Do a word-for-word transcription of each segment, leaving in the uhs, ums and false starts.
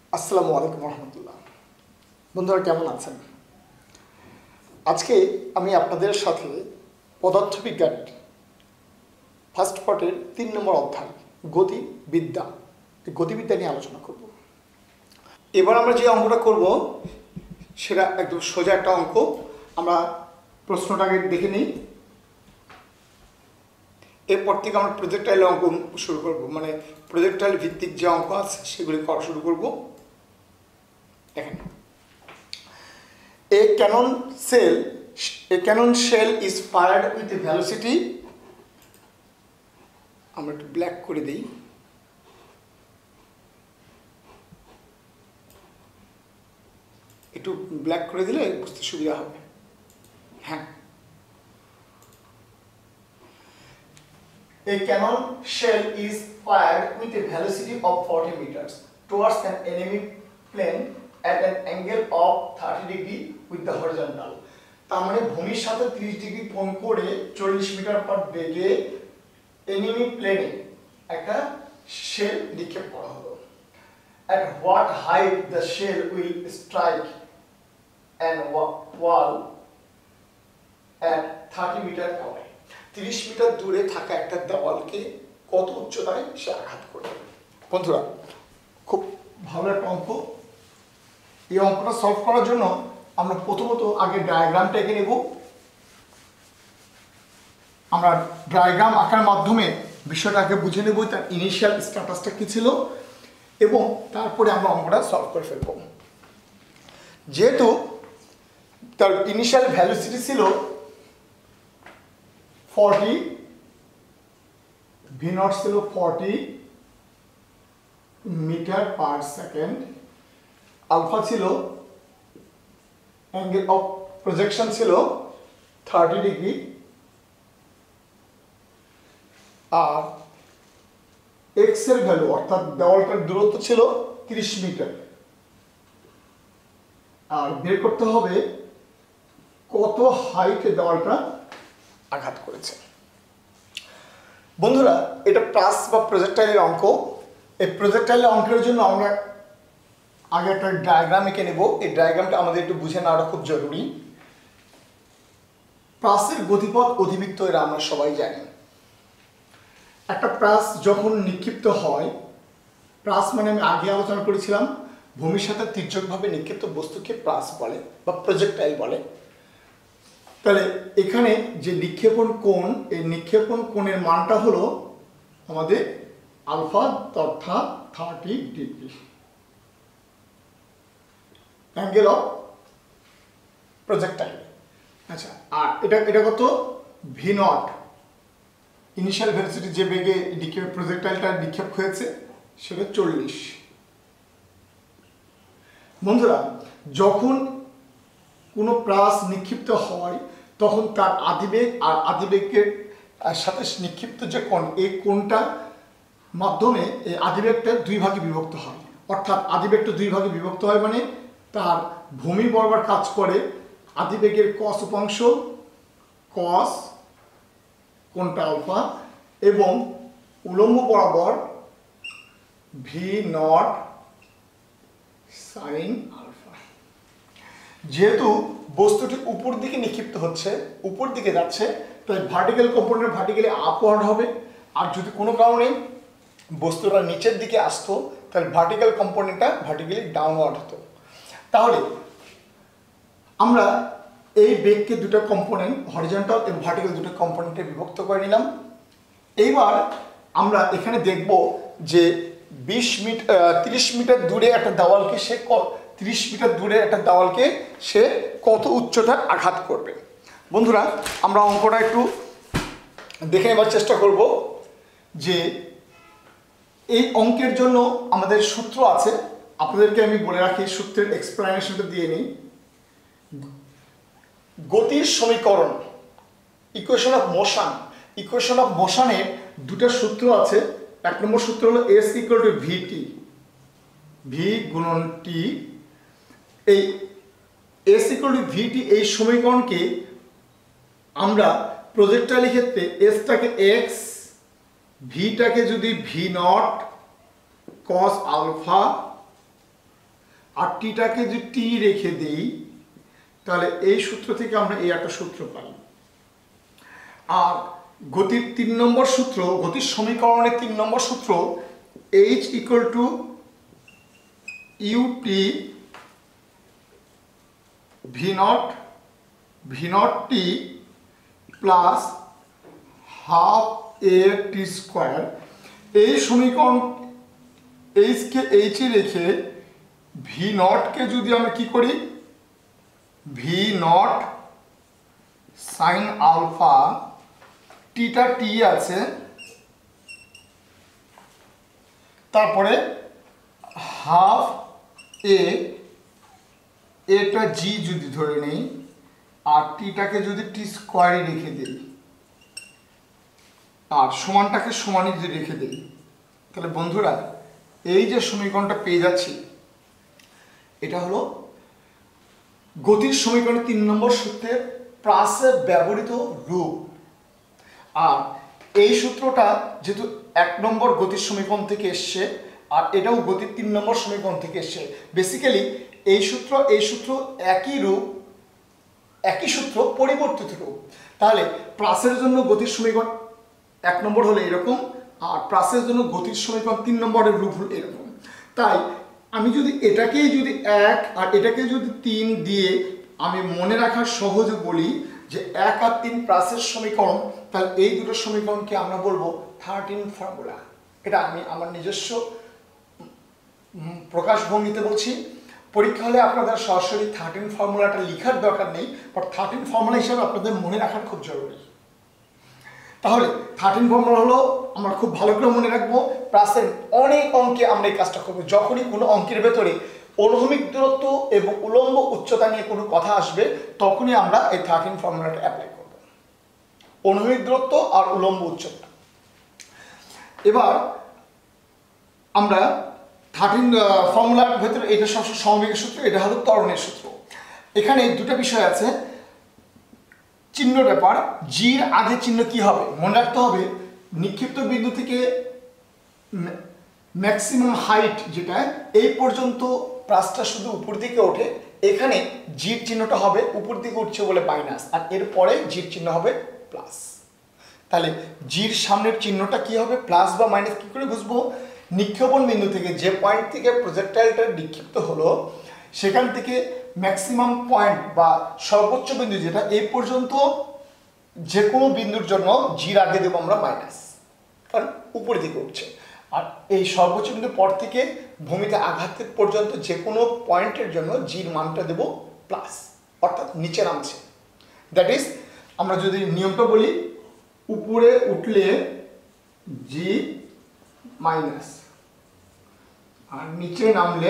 আসসালামু আলাইকুম রহমতুল্লাহ। বন্ধুরা কেমন আছেন? আজকে আমি আপনাদের সাথে পদার্থবিজ্ঞানের ফার্স্ট পার্টের তিন নম্বর অধ্যায় গতিবিদ্যা এই গতিবিদ্যা নিয়ে আলোচনা করব। এবার আমরা যে অঙ্কটা করব সেটা একদম সোজা একটা অঙ্ক। আমরা প্রশ্নটাকে দেখে নিই, এরপর থেকে আমরা প্রজেক্টাইল অঙ্ক শুরু করব, মানে প্রজেক্টাইল ভিত্তিক যে অঙ্ক আছে সেগুলি করা শুরু করব। দেখেন, a cannon shell a cannon shell is fired with a velocity, আমরা একটু ব্ল্যাক করে দেই, একটু ব্ল্যাক করে দিলে বুঝতে সুবিধা হবে। হ্যাঁ, a cannon shell is fired with a velocity of forty meters towards an enemy plane at an angle of thirty degree with the horizontal. তার মানে ভূমির সাথে ত্রিশ ডিগ্রি কোণ করে চল্লিশ মিটার পার বেগে এনিমি প্লেনে একটা শেল নিক্ষেপ করা হলো। At what height the shell will strike an wall at thirty meter away? ত্রিশ মিটার দূরে থাকা একটা দেওয়ালকে কত উচ্চতায় সে আঘাত করবে? বন্ধুরা, খুব ভালো একটা অঙ্ক। এই অঙ্কটা সলভ করার জন্য আমরা প্রথমত আগে ডায়াগ্রামটা এঁকে নেব। আমরা ডায়াগ্রাম আঁকার মাধ্যমে বিষয়টাকে বুঝে নেব, তার ইনিশিয়াল স্ট্যাটাসটা কী ছিল, এবং তারপরে আমরা অঙ্কটা সলভ করে ফেলব। যেহেতু তার ইনিশিয়াল ভ্যালুসিটি ছিল ফর্টি, ভি নট ছিল forty metre per second, alpha ছিল অ্যাঙ্গেল অফ প্রজেকশন ছিল থার্টি ডিগ্রি, আর এক্স এর ভ্যালু অর্থাৎ দেওয়ালটার দূরত্ব ছিল ত্রিশ মিটার। আর বের করতে হবে কত হাইটে দেওয়ালটা আঘাত করেছে। বন্ধুরা, এটা প্লাস বা প্রজেক্টাইলের অঙ্ক। এই প্রজেক্টাইলের অঙ্কের জন্য আমরা আগে একটা ডায়াগ্রাম এঁকে নেব। এই ডায়াগ্রামটা আমাদের একটু বুঝে নেওয়াটা খুব জরুরি। প্রাসের গতিপথ অধিবৃত্ত এরা আমরা সবাই জানি। একটা প্রাস যখন নিক্ষিপ্ত হয়, প্রাস মানে আমি আগে আলোচনা করেছিলাম ভূমির সাথে তির্যকভাবে নিক্ষিপ্ত বস্তুকে প্রাস বলে বা প্রজেক্টাইল বলে। তাহলে এখানে যে নিক্ষেপণ কোণ, এই নিক্ষেপণ কোণের মানটা হলো আমাদের আলফা অর্থাৎ thirty degree, angle of projectile. আচ্ছা, আর এটা এটা কত? ভি নট, ইনিশিয়াল ভেলোসিটি যে বেগে নিক্ষেপ প্রজেক্টাইলটা নিক্ষেপ হয়েছে সেটা চল্লিশ। বন্ধুরা, যখন কোনো প্রাস নিক্ষিপ্ত হয় তখন তার আদিবেগ আর আদিবেগের সাথে নিক্ষিপ্ত যে কোণ, এই কোণটার মাধ্যমে এই আদিবেগটা দুই ভাগে বিভক্ত হয়। অর্থাৎ আদিবেগটা দুই ভাগে বিভক্ত হয় মানে তার ভূমি বরাবর কাজ করে আদিবেগের কস উপাংশ, কস কোণটা আলফা, এবং উলম্ব বরাবর ভি নট সাইন আলফা। যেহেতু বস্তুটি উপর দিকে নিক্ষিপ্ত হচ্ছে, উপর দিকে যাচ্ছে, তাই ভার্টিক্যাল কম্পোনেন্ট ভার্টিক্যালি আপওয়ার্ড হবে। আর যদি কোনো কারণে বস্তুটা নিচের দিকে আসতো তাহলে ভার্টিক্যাল কম্পোনেন্টটা ভার্টিক্যালি ডাউনওয়ার্ড হতো। তাহলে আমরা এই বেগকে দুটো কম্পোনেন্ট, হরিজন্টাল এবং ভার্টিক্যাল দুটো কম্পোনেন্টে বিভক্ত করে নিলাম। এইবার আমরা এখানে দেখব যে বিশ মিটার তিরিশ মিটার দূরে একটা দেওয়ালকে সে তিরিশ মিটার দূরে একটা দেওয়ালকে সে কত উচ্চতা আঘাত করবে। বন্ধুরা, আমরা অঙ্কটা একটু দেখে নেবার চেষ্টা করব যে এই অঙ্কের জন্য আমাদের সূত্র আছে। আপনাদেরকে আমি বলে রাখি, সূত্রের এক্সপ্লেনেশনটা দিয়ে নিই। গতির সমীকরণ, equation of motion, equation of মোশনের দুটো সূত্র আছে। এক নম্বর সূত্র হলো s equal to v t, v গুণন টি। এই এস ইকুয়াল টু ভিটি এই সমীকরণকে আমরা প্রজেক্টাইলের ক্ষেত্রে এসটাকে এক্স, ভিটাকে যদি ভি নট কস আলফা আর টিটাকে যদি টি রেখে দেই তাহলে এই সূত্র থেকে আমরা এই একটা সূত্র পাই। আর গতির তিন নম্বর সূত্র, গতির সমীকরণের তিন নম্বর সূত্র h equal to u t v naught v naught t plus half a t square. এই সমীকরণ এইচকে এইচে রেখে ভি নটকে যদি আমরা কি করি, ভি নট সাইন আলফা, টিটা টি আছে, তারপরে হাফ এ, এটা জি যদি ধরে নেই, আর টিটাকে যদি টি স্কোয়ারে রেখে দিই, আর সমানটাকে সমানই যদি রেখে দিই, তাহলে বন্ধুরা এই যে সমীকরণটা পেয়ে যাচ্ছি এটা হলো গতির সমীকরণের তিন নম্বর সূত্রের প্রাসে ব্যবহৃত রূপ। আর এই সূত্রটা যেহেতু এক নম্বর গতির সমীকরণ থেকে এসছে, আর এটাও গতির তিন নম্বর সমীকরণ থেকে এসছে, বেসিক্যালি এই সূত্র এই সূত্র একই রূপ, একই সূত্র পরিবর্তিত রূপ। তাহলে প্রাসের জন্য গতির সমীকরণ এক নম্বর হলো এরকম, আর প্রাসের জন্য গতির সমীকরণ তিন নম্বরের রূপ হলো এরকম। তাই আমি যদি এটাকেই যদি এক আর এটাকে যদি তিন দিয়ে আমি মনে রাখার সহজে বলি যে এক আর তিন প্রাসের সমীকরণ, তাহলে এই দুটো সমীকরণকে আমরা বলবো থার্টিন ফর্মুলা। এটা আমি আমার নিজস্ব প্রকাশভঙ্গিতে বলছি। পরীক্ষা হলে আপনাদের সরাসরি থার্টিন ফর্মুলাটা লেখার দরকার নেই, বাট থার্টিন ফর্মুলা হিসাবে আপনাদের মনে রাখার খুব জরুরি। তাহলে থার্টিন ফর্মুলা হলো আমরা খুব ভালো করে মনে রাখবো। প্রাসের অনেক অঙ্কে আমরা এই কাজটা করবো। যখনই কোনো অঙ্কের ভেতরে অনুভূমিক দূরত্ব এবং উলম্ব উচ্চতা নিয়ে কোনো কথা আসবে, তখনই আমরা এই থার্টিন ফর্মুলাটা অ্যাপ্লাই করব। অনুভূমিক দূরত্ব আর উলম্ব উচ্চতা। এবার আমরা থার্টিন ফর্মুলার ভেতরে এটা সবসময় সমবেগের সূত্র, এটা হলো ত্বরণের সূত্র। এখানে দুটো বিষয় আছে, চিহ্ন ব্যাপার। জির আগে চিহ্ন কি হবে মনে রাখতে হবে, নিক্ষিপ্ত বিন্দু থেকে ম্যাক্সিমাম হাইট যেটা এই পর্যন্ত প্রাসটা শুধু উপর দিকে ওঠে, এখানে জির চিহ্নটা হবে উপর দিকে উঠছে বলে মাইনাস, আর এরপরে জির চিহ্ন হবে প্লাস। তাহলে জির সামনের চিহ্নটা কি হবে, প্লাস বা মাইনাস কি করে বুঝবো? নিক্ষেপণ বিন্দু থেকে যে পয়েন্ট থেকে প্রজেক্টাইলটা নিক্ষিপ্ত হলো সেখান থেকে ম্যাক্সিমাম পয়েন্ট বা সর্বোচ্চ বিন্দু যেটা এই পর্যন্ত যে কোনো বিন্দুর জন্য জির আগে দেবো আমরা মাইনাস, কারণ উপরের দিকে উঠছে। আর এই সর্বোচ্চ বিন্দুর পর থেকে ভূমিতে আঘাতের পর্যন্ত যে কোনো পয়েন্টের জন্য জির মানটা দেব প্লাস, অর্থাৎ নিচে নামছে। দ্যাট ইজ আমরা যদি নিয়মটা বলি, উপরে উঠলে জি মাইনাস আর নিচে নামলে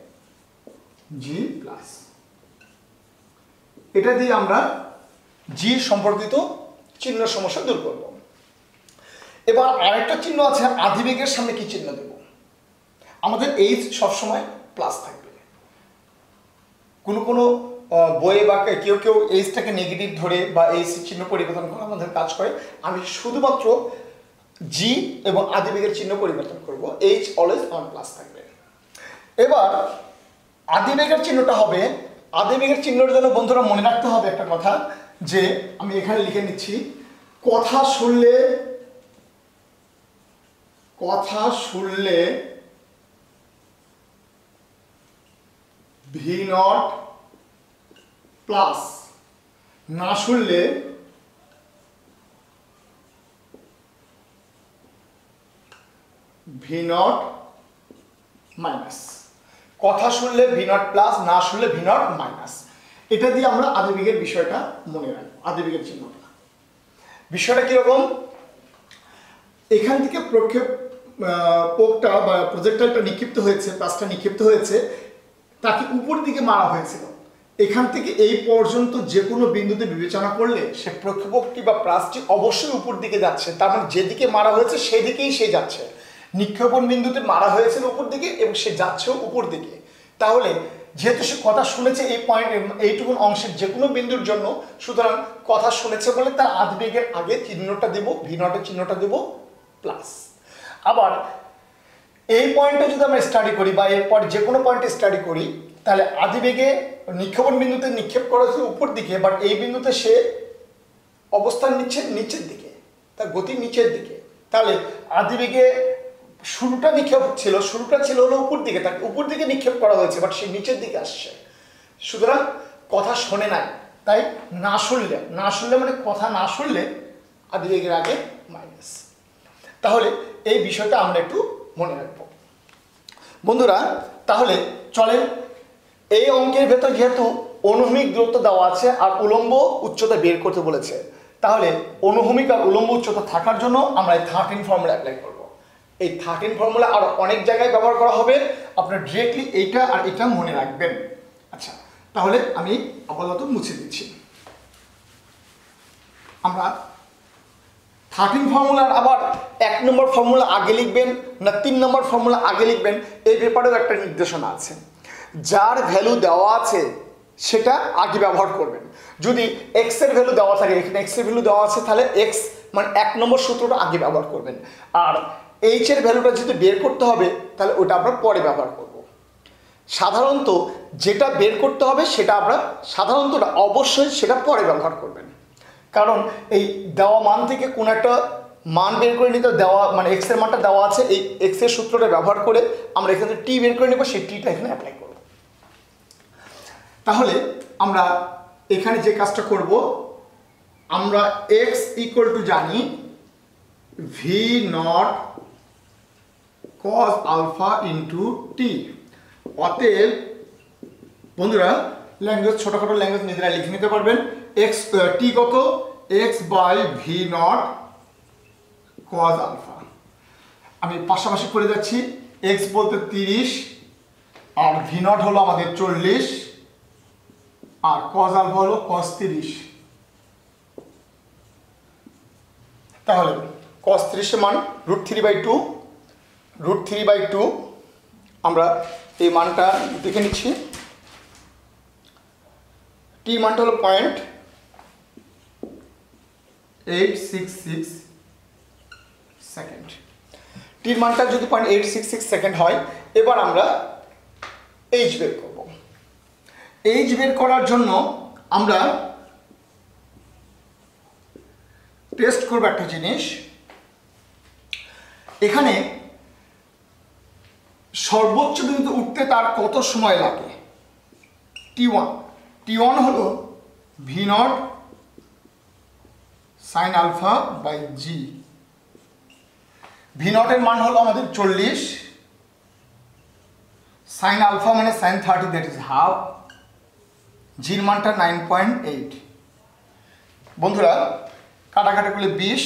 জি প্লাস। এটা দিয়ে আমরা জি সম্পর্কিত চিহ্ন সমস্যা দূর করব। এবার আরেকটা চিহ্ন আছে, আধিবেগের সামনে কি চিহ্ন দেব? আমাদের এইচ সবসময় প্লাস থাকবে। কোনো কোনো বইয়ে বা কেউ কেউ এইচটাকে নেগেটিভ ধরে বা এইচ চিহ্ন পরিবর্তন করে আমাদের কাজ করে। আমি শুধুমাত্র জি এবং আধিবেগের চিহ্ন পরিবর্তন করব, এইচ অলওয়েজ অন প্লাস থাকবে। এবার আধিবেগের চিহ্নটা হবে, আধিবেগের চিহ্নের জন্য বন্ধুরা মনে রাখতে হবে একটা কথা, যে আমি এখানে লিখে নিচ্ছি, কথা শুনলে কথা শুনলে ভি নট প্লাস, না শুনলে ভি নট মাইনাস। কথা শুনলে ভি নট প্লাস, না শুনলে ভি নট মাইনাস। এটা দিয়ে আমরা আধিবেগের বিষয়টা মনে রাখবো, আধিবেগের চিহ্নটা। বিষয়টা কিরকম, এখান থেকে প্রক্ষেপ পোকটা বা প্রজেক্টাইলটা নিক্ষিপ্ত হয়েছে, প্লাসটা নিক্ষিপ্ত হয়েছে, তাকে উপর দিকে মারা হয়েছিল। এখান থেকে এই পর্যন্ত যে কোনো বিন্দুতে বিবেচনা করলে সে প্রক্ষেপকটি বা প্লাসটি অবশ্যই উপর দিকে যাচ্ছে। তার মানে যেদিকে মারা হয়েছে সেদিকেই সে যাচ্ছে। নিক্ষেপণ বিন্দুতে মারা হয়েছিল উপর দিকে এবং সে যাচ্ছেও উপর দিকে। তাহলে যেহেতু সে কথা শুনেছে এই পয়েন্ট এইটুকুন অংশের যে কোনো বিন্দুর জন্য, সুতরাং কথা শুনেছে বলে তার আধিবেগের আগে চিহ্নটা দেব, ভি নটের চিহ্নটা দেব প্লাস। আবার এই পয়েন্টে যদি আমরা স্টাডি করি বা এরপর যে কোনো পয়েন্টে স্টাডি করি, তাহলে আদিবেগে নিক্ষেপণ বিন্দুতে নিক্ষেপ করা হচ্ছে উপর দিকে, বাট এই বিন্দুতে সে অবস্থান নিচ্ছে নিচের দিকে, তার গতি নিচের দিকে। তাহলে আদিবেগে শুরুটা নিক্ষেপ ছিল, শুরুটা ছিল হলো উপর দিকে, তাকে উপর দিকে নিক্ষেপ করা হয়েছে, বাট সে নিচের দিকে আসছে। সুতরাং কথা শোনে নাই, তাই না শুনলে, না শুনলে মানে কথা না শুনলে আদিবেগের আগে মাইনাস। তাহলে এই বিষয়টা আমরা একটু মনে রাখবো বন্ধুরা। তাহলে চলেন, এই অঙ্কের ভেতর যেহেতু অনুভূমিক দূরত্ব দেওয়া আছে আর উলম্ব উচ্চতা বের করতে বলেছে, তাহলে অনুভূমিক আর উলম্ব উচ্চতা থাকার জন্য আমরা এই থার্টিন ফর্মুলা অ্যাপ্লাই করব। এই থার্টিন ফর্মুলা আর অনেক জায়গায় ব্যবহার করা হবে, আপনারা ডিরেক্টলি এইটা আর এটা মনে রাখবেন। আচ্ছা, তাহলে আমি আপাতত মুছে দিচ্ছি। আমরা থার্টিন ফর্মুলার আবার এক নম্বর ফর্মুলা আগে লিখবেন না তিন নম্বর ফর্মুলা আগে লিখবেন, এই ব্যাপারেও একটা নির্দেশনা আছে। যার ভ্যালু দেওয়া আছে সেটা আগে ব্যবহার করবেন। যদি এক্স এর ভ্যালু দেওয়া থাকে, এখানে এক্স এর ভ্যালু দেওয়া আছে, তাহলে এক্স মানে এক নম্বর সূত্রটা আগে ব্যবহার করবেন। আর এইচ এর ভ্যালুটা যদি বের করতে হবে, তাহলে ওটা আমরা পরে ব্যবহার করব। সাধারণত যেটা বের করতে হবে সেটা আমরা সাধারণত অবশ্যই সেটা পরে ব্যবহার করবেন, কারণ এই দেওয়া মান থেকে কোন একটা মান বের করে নিতে দেওয়া মানে এক্স এর মানটা দেওয়া আছে, এই এক্স এর সূত্রটা ব্যবহার করে আমরা এখানে টি বের করে নেব, সেই টিটা এখানে অ্যাপ্লাই করব। তাহলে আমরা এখানে যে কাজটা করব, আমরা এক্স ইকুয়াল টু জানি v naught cos alpha into t. অতএব বন্ধুরা, ল্যাঙ্গুয়েজ ছোটখাটো ল্যাঙ্গুয়েজ নিজেরা লিখে নিতে পারবেন। এক্স টি কত, x by v naught cos alpha. আমি পাশাপাশি করে যাচ্ছি, এক্স বলতে তিরিশ আর ভি নট হলো আমাদের চল্লিশ আর কজ আলফা হলো কজ তিরিশ। তাহলে কজ তিরিশের মান root three by two, root three by two আমরা এই মানটা দেখে নিচ্ছি। টি মানটা হলো point eight six six second. টির মানটা যদি point eight six six second হয়, এবার আমরা এইচ বের করব। এইচ বের করার জন্য আমরা টেস্ট করব একটা জিনিস। এখানে সর্বোচ্চ বিন্দুতে উঠতে তার কত সময় লাগে, টি ওয়ান। টি ওয়ান হলো v naught sine alpha by g. V নটের মান হলো আমাদের চল্লিশ, সাইন আলফা মানে sine thirty, that is half, জির মানটা নাইন পয়েন্ট এইট। বন্ধুরা কাটাকাটি করলে বিশ,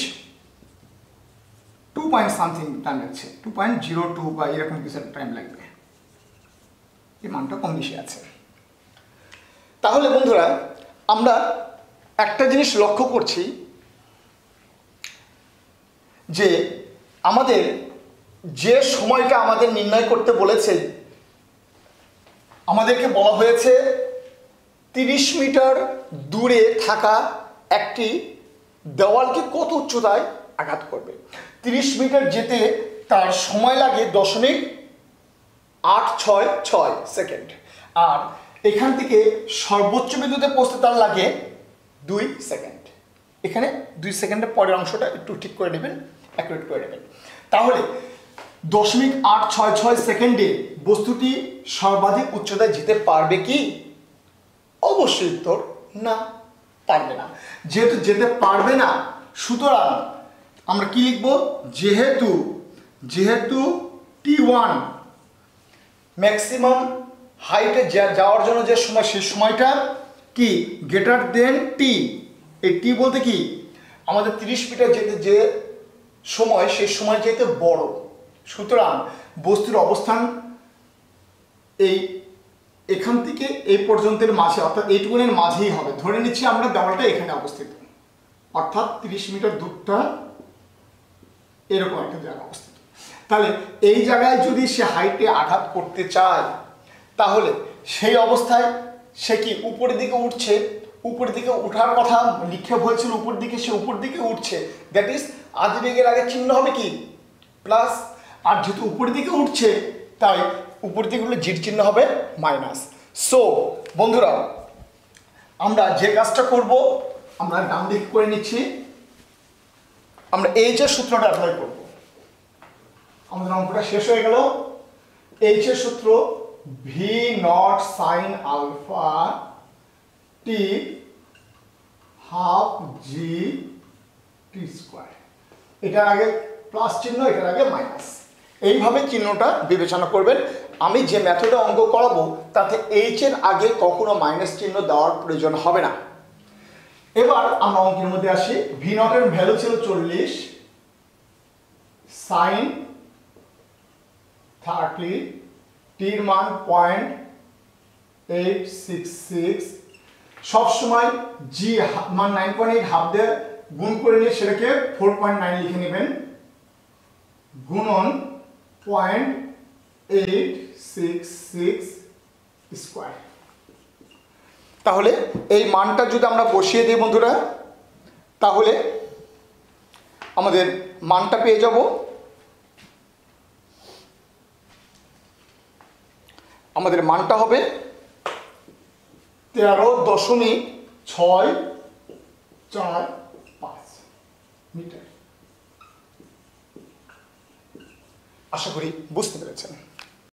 টু পয়েন্ট সামথিং টাইম লাগছে, টু পয়েন্ট জিরো টু বা এরকম কিছু টাইম লাগবে, এই মানটা কম বেশি আছে। তাহলে বন্ধুরা আমরা একটা জিনিস লক্ষ্য করছি যে আমাদের যে সময়টা আমাদের নির্ণয় করতে বলেছে, আমাদেরকে বলা হয়েছে তিরিশ মিটার দূরে থাকা একটি দেওয়ালকে কত উচ্চতায় আঘাত করবে। তিরিশ মিটার যেতে তার সময় লাগে দশমিক আট ছয় ছয় সেকেন্ড, আর এখান থেকে সর্বোচ্চ বিন্দুতে পৌঁছতে তার লাগে দুই সেকেন্ড। এখানে দুই সেকেন্ডের পরের অংশটা একটু ঠিক করে নেবেন, অ্যাকুরেট করে নেবেন। তাহলে দশমিক আট ছয় ছয় সেকেন্ডে বস্তুটি সর্বাধিক উচ্চতায় যেতে পারবে কি? অবশ্যই উত্তর না, পারবে না। যেহেতু যেতে পারবে না, সুতরাং আমরা কি লিখব, যেহেতু যেহেতু টি ওয়ান ম্যাক্সিমাম হাইটে যাওয়ার জন্য যে সময়, সেই সময়টা কি গ্রেটার দেন টি। এই টি বলতে কি আমাদের তিরিশ মিটার যেতে যে সময়, সেই সময় যেতে বড়, সুতরাং বস্তুর অবস্থান এই এখান থেকে এই পর্যন্তের মাঝে, অর্থাৎ এইটুকুনের মাঝেই হবে। ধরে নিচ্ছি আমরা দেওয়ালটা এখানে অবস্থিত, অর্থাৎ তিরিশ মিটার দূরটা এরকম একটা জায়গায় অবস্থিত। তাহলে এই জায়গায় যদি সে হাইটে আঘাত করতে চায়, তাহলে সেই অবস্থায় সে কি উপরের দিকে উঠছে, উপরের দিকে উঠার কথা নিক্ষেপ হয়েছিল উপর দিকে, সে উপর দিকে উঠছে, দ্যাট ইজ আদিবেগের আগে চিহ্ন হবে কি প্লাস, আর যেহেতু উপরের দিকে উঠছে তাই উপরের দিকে উঠলে জির চিহ্ন হবে মাইনাস। সো বন্ধুরা আমরা যে কাজটা করব আমরা ডান দিক করে নিচ্ছি, আমরা এইচ এর সূত্রটা অ্যাপ্লাই করব। আমাদের অঙ্কটা শেষ হয়ে গেল। এইচ এর সূত্র v naught sine alpha t half g t square, এটার আগে প্লাস চিহ্ন, এটার আগে মাইনাস, এইভাবে চিহ্নটা বিবেচনা করবেন। আমি যে মেথডে অঙ্ক করাবো তাতে এইচ এর আগে কখনো মাইনাস চিহ্ন দেওয়ার প্রয়োজন হবে না। এবার আমরা অঙ্কের মধ্যে আসি। ভি নটের ভ্যালু ছিল চল্লিশ, সাইন থার্টি, টির মান পয়েন্ট এইট সিক্স সিক্স, সবসময় জি মান নাইন পয়েন্ট এইট হাফ দিয়ে গুণ করে নিয়ে সেটাকে ফোর পয়েন্ট নাইন লিখে নেবেন, গুণন point eight six six square. তাহলে এই মানটা যদি আমরা বসিয়ে দিই বন্ধুরা, তাহলে আমাদের মানটা পেয়ে যাব, আমাদের মানটা হবে তেরো দশমিক ছয় চার পাঁচ মিটার। আশা করি বুঝতে পেরেছেন।